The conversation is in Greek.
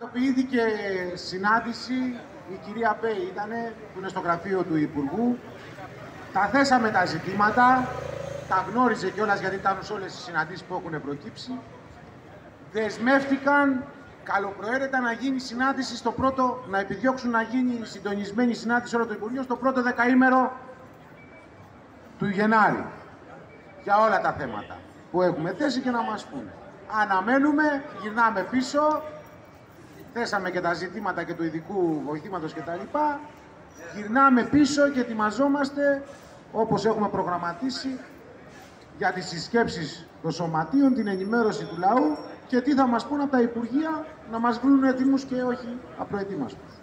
πραγματοποιήθηκε συνάντηση, η κυρία Πέη ήτανε, που είναι στο γραφείο του Υπουργού. Τα θέσαμε τα ζητήματα, τα γνώριζε κιόλας γιατί ήταν σε όλες τις συναντήσεις που έχουν προκύψει. Δεσμεύτηκαν καλοπροαίρετα να γίνει συνάντηση στο πρώτο, να επιδιώξουν να γίνει συντονισμένη συνάντηση όλο το Υπουργείο στο πρώτο δεκαήμερο του Γενάρη. Για όλα τα θέματα που έχουμε θέσει και να μας πούνε. Αναμένουμε, γυρνάμε πίσω, θέσαμε και τα ζητήματα και του ειδικού βοηθήματος κτλ. Γυρνάμε πίσω και ετοιμαζόμαστε όπως έχουμε προγραμματίσει για τις συσκέψεις των σωματείων, την ενημέρωση του λαού και τι θα μας πούν από τα Υπουργεία να μας βρουν έτοιμους και όχι απροετοίμαστους.